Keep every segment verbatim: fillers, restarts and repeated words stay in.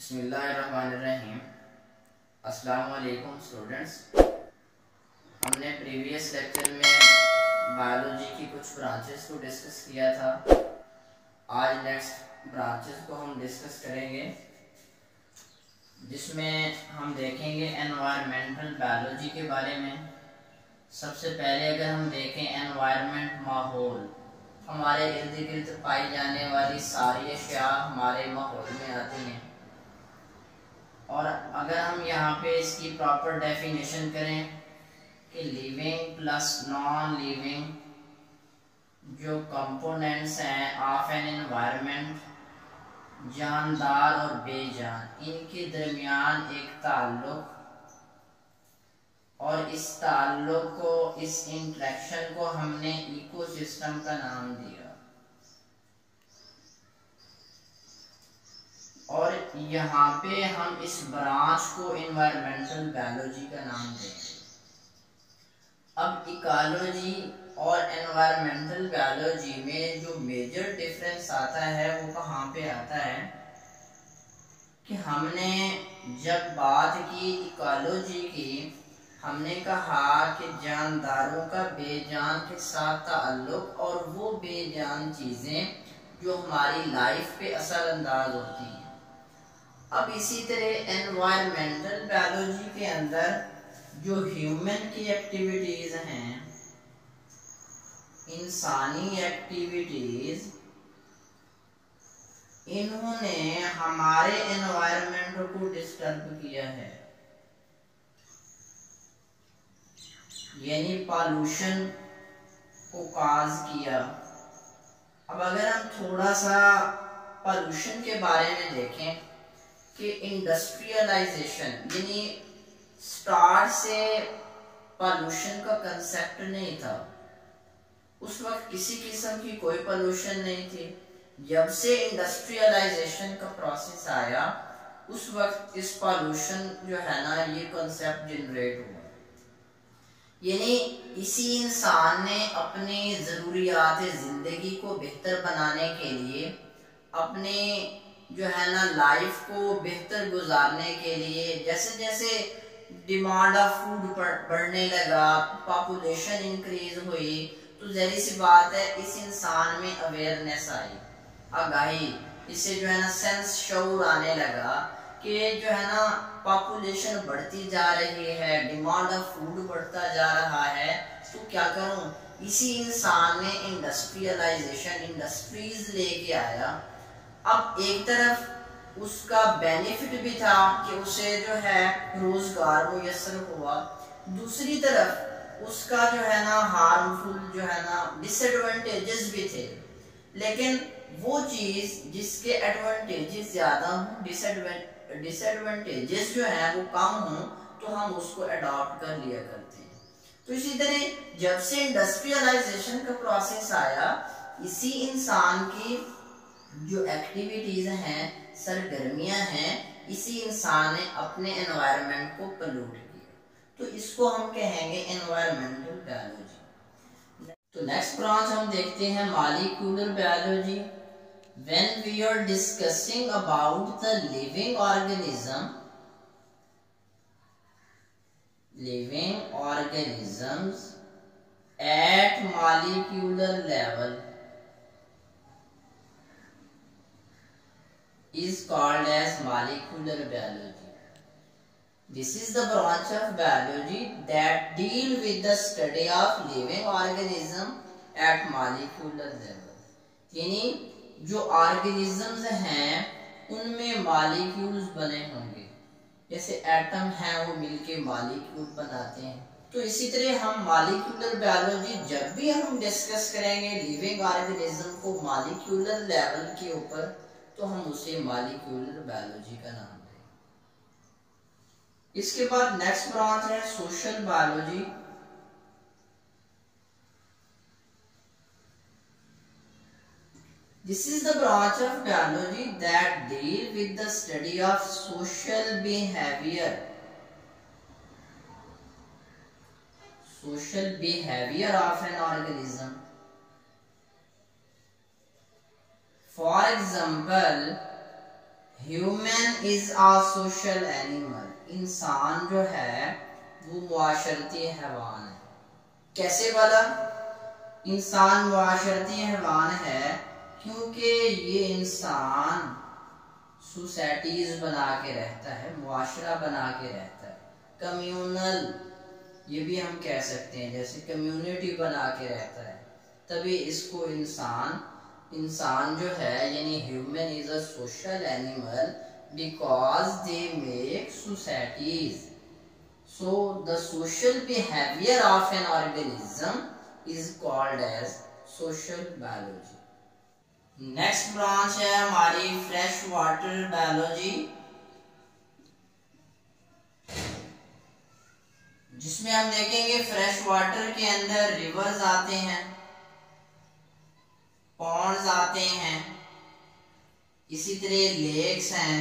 बिस्मिल्लाहिर्रहमानिर्रहीम। अस्सलाम वालेकुम स्टूडेंट्स। हमने प्रीवियस लेक्चर में बायोलॉजी की कुछ ब्रांचेस को डिस्कस किया था। आज नेक्स्ट ब्रांचेस को हम डिस्कस करेंगे, जिसमें हम देखेंगे एनवायरमेंटल बायोलॉजी के बारे में। सबसे पहले अगर हम देखें एनवायरनमेंट, माहौल, हमारे इर्द गिर्द पाई जाने वाली सारी अशिया हमारे माहौल में आती हैं। और अगर हम यहाँ पे इसकी प्रॉपर डेफिनेशन करें कि लिविंग प्लस नॉन लिविंग जो कंपोनेंट्स हैं ऑफ एन एनवायरनमेंट, जानदार और बेजान, इनके दरमियान एक ताल्लुक, और इस ताल्लुक को, इस इंटरेक्शन को हमने इकोसिस्टम का नाम दिया। और यहाँ पे हम इस ब्रांच को एनवायरमेंटल बायोलॉजी का नाम देंगे। अब इकोलॉजी और एनवायरमेंटल बायोलॉजी में जो मेजर डिफरेंस आता है वो कहाँ पे आता है कि हमने जब बात की इकोलॉजी की, हमने कहा कि जानदारों का बेजान के साथ ताल्लुक और वो बेजान चीज़ें जो हमारी लाइफ पे असर अंदाज होती हैं। अब इसी तरह एनवायरमेंटल बायोलॉजी के अंदर जो ह्यूमन की एक्टिविटीज हैं, इंसानी एक्टिविटीज, इन्होंने हमारे एनवायरमेंट को डिस्टर्ब किया है, यानी पॉल्यूशन को काज किया। अब अगर हम थोड़ा सा पॉल्यूशन के बारे में देखें कि इंडस्ट्रियलाइजेशन, यानी स्टार्ट से पॉल्यूशन का कंसेप्ट नहीं था। उस वक्त किसी किस्म की कोई पॉल्यूशन नहीं थी। जब से इंडस्ट्रियलाइजेशन का प्रोसेस आया, उस वक्त इस पॉल्यूशन जो है ना, ये कंसेप्ट जनरेट हुआ। यानी इसी इंसान ने अपनी ज़रूरियात ज़िंदगी को बेहतर बनाने के लिए, अपने जो है ना लाइफ को बेहतर गुजारने के लिए, जैसे जैसे डिमांड ऑफ फूड बढ़ने लगा, पॉपुलेशन इंक्रीज हुई, तो जहरी सी बात है इस इंसान में अवेयरनेस आई, आगाही, इससे जो है ना सेंस शऊर आने लगा कि जो है ना पॉपुलेशन बढ़ती जा रही है, डिमांड ऑफ फूड बढ़ता जा रहा है, तो क्या करूं। इसी इंसान ने इंडस्ट्रियलाइजेशन, इंडस्ट्रीज लेके आया। अब एक तरफ उसका बेनिफिट भी था कि उसे जो है रोजगार मुयस्सर हुआ, दूसरी तरफ उसका जो है ना हार्मफुल जो है ना डिसएडवांटेजेस भी थे। लेकिन वो चीज जिसके एडवांटेजेस ज्यादा हों, डिसएडवांटेजेस जो है वो कम हों, तो हम उसको अडॉप्ट कर लिया करते हैं। तो इसी तरह जब से इंडस्ट्रियलाइजेशन का प्रोसेस आया, इसी इंसान की जो एक्टिविटीज हैं, सरगर्मियां हैं, इसी इंसान ने अपने एनवायरनमेंट को पोल्यूट किया, तो इसको हम कहेंगे एनवायरमेंटल बायोलॉजी। तो नेक्स्ट ब्रांच हम देखते हैं molecular biology. When we are discussing about the living organism, living organisms at molecular level is called as molecular biology. This is the branch of biology that deal with the study of living organism at molecular level. यानी जो organisms हैं उनमें molecules बने होंगे, जैसे atom हैं वो मिलके मॉलिक्यूल बनाते हैं। तो इसी तरह हम मॉलिक्यूलर बायोलॉजी जब भी हम डिस्कस करेंगे लिविंग ऑर्गेनिज्म को मॉलिक्यूलर लेवल के ऊपर, तो हम उसे मॉलिक्यूलर बायोलॉजी का नाम देंगे। इसके बाद नेक्स्ट ब्रांच है social biology. This is the branch of biology that deal with the study of social behaviour, social behaviour of an organism. For example, human is a social animal, इंसान जो है वो मुआशरती हैवान है। कैसे वाला? इंसान मुआशरती हैवान है क्योंकि ये इंसान सोसाइटीज बना के रहता है, मुआशरा बना के रहता है, कम्यूनल ये भी हम कह सकते हैं, जैसे कम्युनिटी बना के रहता है, तभी इसको इंसान इंसान जो है यानी human is a social animal because they make societies. So the social behaviour of an organism is called as social biology. Next branch है हमारी फ्रेश वाटर बायोलॉजी, जिसमें हम देखेंगे फ्रेश वाटर के अंदर रिवर्स आते हैं, पॉन्ड्स आते हैं, इसी तरह लेक्स हैं,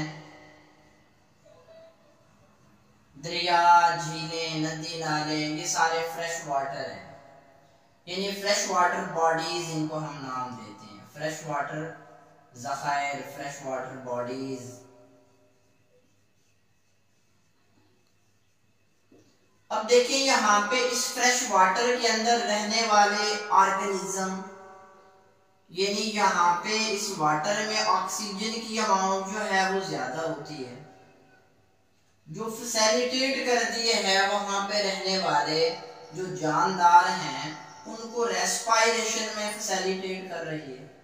दरिया, झीलें, नदी, नाले, ये सारे फ्रेश वाटर हैं, यानी फ्रेश वाटर बॉडीज इनको हम नाम देते हैं, फ्रेश वाटर ज़खायर, फ्रेश वाटर बॉडीज। अब देखिए यहाँ पे इस फ्रेश वाटर के अंदर रहने वाले ऑर्गेनिज्म, यानी यहाँ पे इस वाटर में ऑक्सीजन की अमाउंट जो है वो ज्यादा होती है, जो फैसिलिटेट कर दिए है वहां पे रहने वाले जो जानदार हैं उनको रेस्पायरेशन में फैसिलिटेट कर रही है।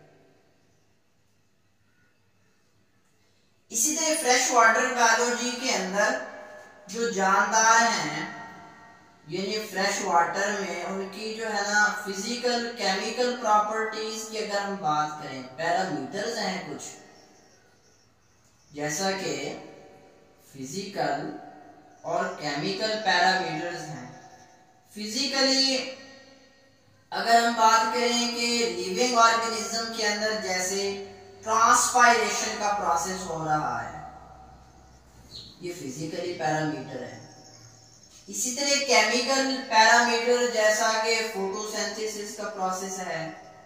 इसी तरह फ्रेश वाटर बायोलॉजी के अंदर जो जानदार हैं यानी फ्रेश वाटर में उनकी जो है ना फिजिकल केमिकल प्रॉपर्टीज की अगर हम बात करें, पैरामीटर्स हैं कुछ, जैसा कि फिजिकल और केमिकल पैरामीटर्स हैं। फिजिकली अगर हम बात करें कि लिविंग ऑर्गेनिज्म के अंदर जैसे ट्रांसपायरेशन का प्रोसेस हो रहा है, ये फिजिकली पैरामीटर है। इसी तरह केमिकल पैरामीटर जैसा कि फोटोसिंथेसिस का प्रोसेस है,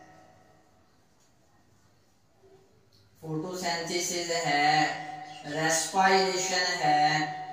फोटोसिंथेसिस है, रेस्पायरेशन है,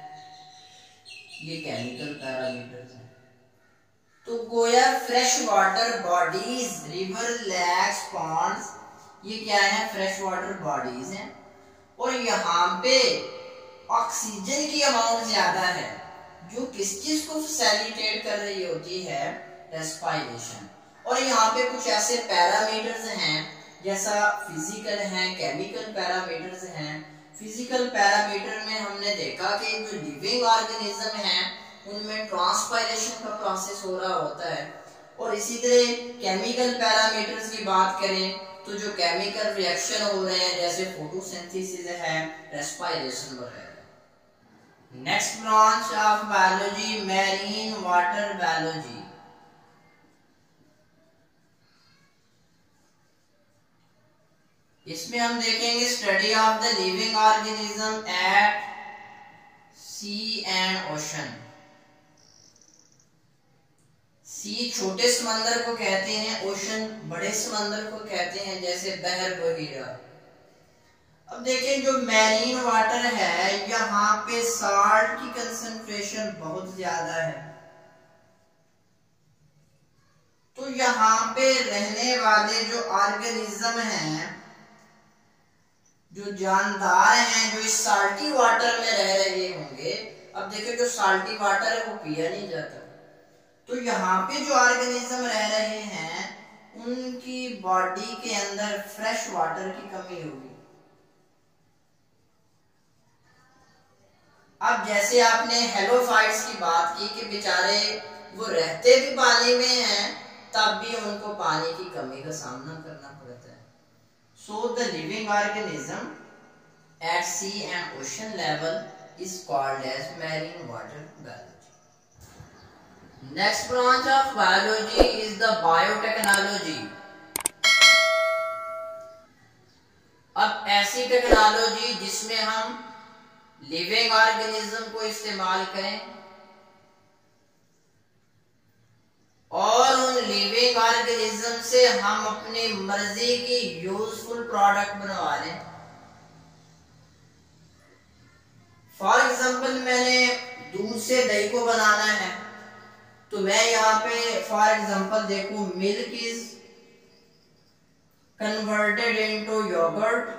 ये केमिकल पैरामीटर्स हैं। तो गोया fresh water bodies, river, lakes, ponds, ये क्या है? फ्रेश वाटर बॉडीज हैं और यहाँ पे ऑक्सीजन की अमाउंट ज्यादा है, जो किस चीज को फैसिलिटेट कर रही होती है? रेस्पायरेशन। और यहाँ पे कुछ ऐसे पैरामीटर्स हैं जैसा फिजिकल हैं, केमिकल पैरामीटर्स हैं। फिजिकल पैरामीटर में हमने देखा कि जो लिविंग ऑर्गेनिज्म हैं उनमें ट्रांसपायरेशन का प्रोसेस हो रहा होता है, और इसी तरह केमिकल पैरामीटर्स की बात करें तो जो केमिकल रिएक्शन हो रहे हैं जैसे फोटोसिंथेसिस है, रेस्पायरेशन वगैरह। Next branch of biology marine water biology. इसमें हम देखेंगे study of the living organism at sea and ocean. Sea छोटे समंदर को कहते हैं, ओशन बड़े समंदर को कहते हैं, जैसे बहर बहीरा। अब देखें जो मैरीन वाटर है यहाँ पे साल्ट की कंसंट्रेशन बहुत ज्यादा है, तो यहाँ पे रहने वाले जो ऑर्गेनिज्म हैं, जो जानदार हैं, जो इस साल्टी वाटर में रह रहे होंगे। अब देखिए जो साल्टी वाटर है वो पिया नहीं जाता, तो यहाँ पे जो ऑर्गेनिज्म रह रहे हैं उनकी बॉडी के अंदर फ्रेश वाटर की कमी होगी। अब जैसे आपने हेलोफाइट्स की बात की कि बेचारे वो रहते भी पानी में हैं तब भी उनको पानी की कमी का सामना करना पड़ता है। So the living organism at sea and ocean level is called as marine water biology. Next branch of biology is the biotechnology. अब ऐसी टेक्नोलॉजी जिसमें हम लिविंग ऑर्गेनिज्म को इस्तेमाल करें और उन लिविंग ऑर्गेनिज्म से हम अपनी मर्जी की यूजफुल प्रोडक्ट बनवा लें। एग्जांपल मैंने दूध से दही को बनाना है, तो मैं यहाँ पे फॉर एग्जांपल देखूं, milk is converted into yogurt,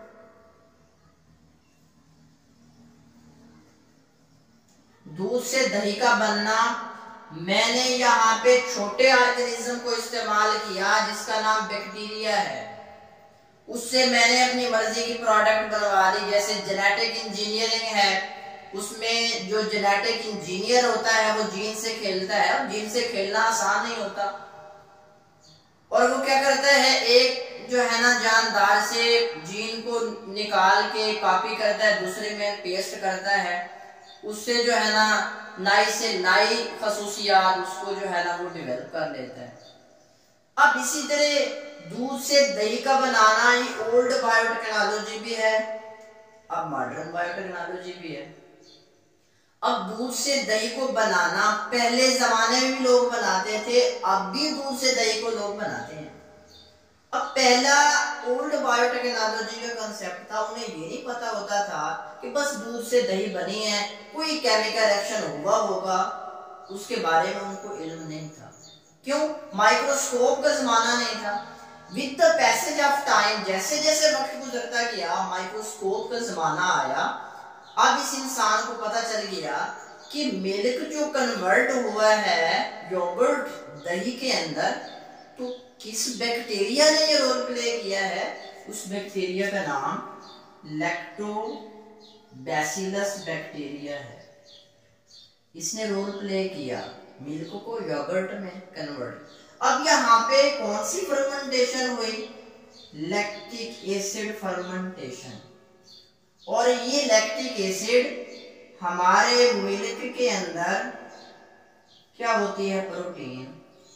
दूध से दही का बनना। मैंने यहाँ पे छोटे ऑर्गेनिज्म को इस्तेमाल किया जिसका नाम बैक्टीरिया है, उससे मैंने अपनी मर्जी की प्रोडक्ट बनवा ली। जैसे जेनेटिक इंजीनियरिंग है, उसमें जो जेनेटिक इंजीनियर होता है वो जीन से खेलता है, और जीन से खेलना आसान नहीं होता, और वो क्या करता है, एक जो है ना जानदार से जीन को निकाल के कॉपी करता है, दूसरे में पेस्ट करता है, उससे जो है ना नई से नई खसूसियात उसको जो है ना वो डेवलप कर लेता है। अब इसी तरह दूध से दही का बनाना ही ओल्ड बायोटेक्नोलॉजी भी है, अब मॉडर्न बायोटेक्नोलॉजी भी है। अब दूध से दही को बनाना पहले जमाने में भी लोग बनाते थे, अब भी दूध से दही को लोग बनाते हैं। अब पहला ओल्ड बायोटेक्नोलॉजी का कंसेप्ट था, उन्हें ये नहीं पता होता था कि बस दूध से दही बनी है, कोई केमिकल रिएक्शन हुआ होगा, उसके बारे में उनको इल्म नहीं था। क्यों? माइक्रोस्कोप का जमाना नहीं था। With the passage of time, जैसे जैसे वक्त गुजरता गया, माइक्रोस्कोप का जमाना आया। अब इस इंसान को पता चल गया कि मिल्क जो कन्वर्ट हुआ है योगर्ट दही के अंदर, तो किस बैक्टीरिया ने ये रोल प्ले किया है? उस बैक्टीरिया का नाम लैक्टोबैसिलस बैक्टीरिया है। इसने रोल प्ले किया मिल्क को योगर्ट में कन्वर्ट। अब यहाँ पे कौन सी फर्मेंटेशन हुई? Lactic acid fermentation. और ये लैक्टिक एसिड हमारे मिल्क के अंदर क्या होती है? प्रोटीन।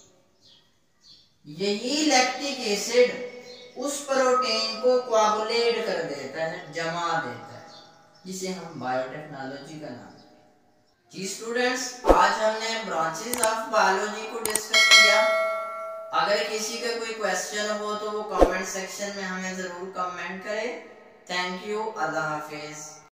यही लैक्टिक एसिड उस प्रोटीन को कोआगुलेट कर देता है, जमा देता है, जिसे हम बायोटेक्नोलॉजी का नाम। जी स्टूडेंट्स, आज हमने ब्रांचेस ऑफ बायोलॉजी को डिस्कस किया। अगर किसी का कोई क्वेश्चन हो तो वो कमेंट सेक्शन में हमें जरूर कमेंट करें। Thank you. अल्लाह हाफिज।